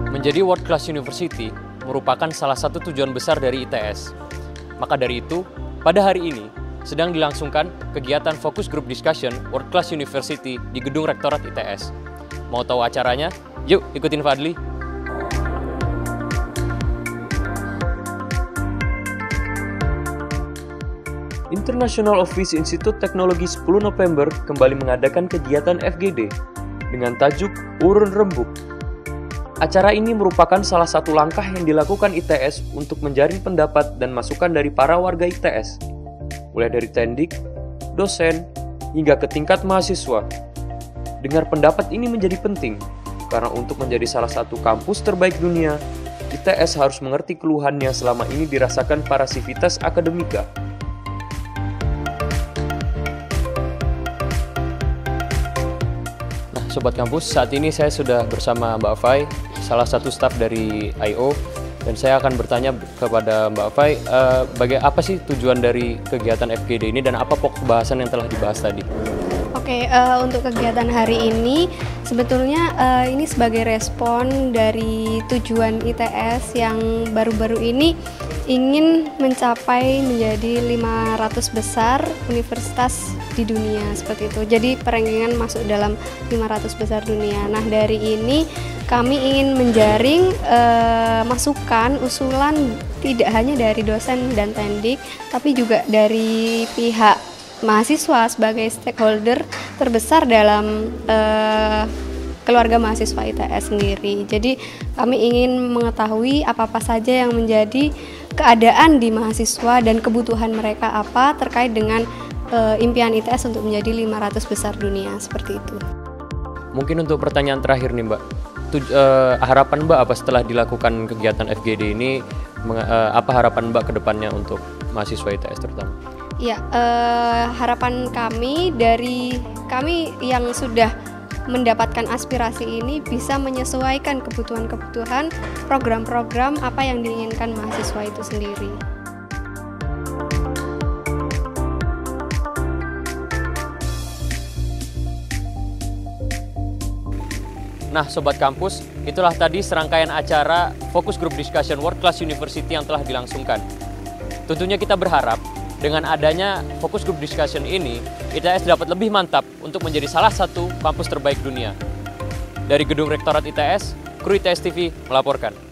Menjadi World Class University merupakan salah satu tujuan besar dari ITS. Maka dari itu, pada hari ini sedang dilangsungkan kegiatan Focus Group Discussion World Class University di Gedung Rektorat ITS. Mau tahu acaranya? Yuk ikutin Fadli. International Office Institute Teknologi 10 November kembali mengadakan kegiatan FGD dengan tajuk Urun Rembuk. Acara ini merupakan salah satu langkah yang dilakukan ITS untuk menjaring pendapat dan masukan dari para warga ITS, mulai dari tendik, dosen, hingga ke tingkat mahasiswa. Dengar pendapat ini menjadi penting, karena untuk menjadi salah satu kampus terbaik dunia, ITS harus mengerti keluhannya selama ini dirasakan para sivitas akademika. Sobat Kampus, saat ini saya sudah bersama Mbak Fai, salah satu staf dari I.O. Dan saya akan bertanya kepada Mbak Fai, apa sih tujuan dari kegiatan FGD ini dan apa pokok bahasan yang telah dibahas tadi? Oke, untuk kegiatan hari ini sebetulnya ini sebagai respon dari tujuan ITS yang baru-baru ini ingin mencapai menjadi 500 besar universitas di dunia seperti itu. Jadi perenggingan masuk dalam 500 besar dunia. Nah, dari ini kami ingin menjaring masukan, usulan tidak hanya dari dosen dan tendik, tapi juga dari pihak mahasiswa sebagai stakeholder terbesar dalam keluarga mahasiswa ITS sendiri. Jadi kami ingin mengetahui apa-apa saja yang menjadi keadaan di mahasiswa dan kebutuhan mereka apa terkait dengan impian ITS untuk menjadi 500 besar dunia, seperti itu. Mungkin untuk pertanyaan terakhir nih Mbak, harapan Mbak apa setelah dilakukan kegiatan FGD ini, apa harapan Mbak ke depannya untuk mahasiswa ITS terutama? Ya, harapan kami dari kami yang sudah mendapatkan aspirasi ini bisa menyesuaikan kebutuhan-kebutuhan program-program apa yang diinginkan mahasiswa itu sendiri. Nah, Sobat Kampus, itulah tadi serangkaian acara Focus Group Discussion World Class University yang telah dilangsungkan. Tentunya kita berharap dengan adanya Focus Group Discussion ini, ITS dapat lebih mantap untuk menjadi salah satu kampus terbaik dunia. Dari Gedung Rektorat ITS, Kru ITS TV melaporkan.